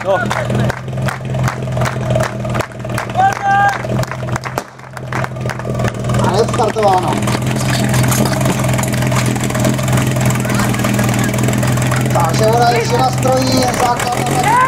No. A je startováno. Takže voda ještě nastrojí, základna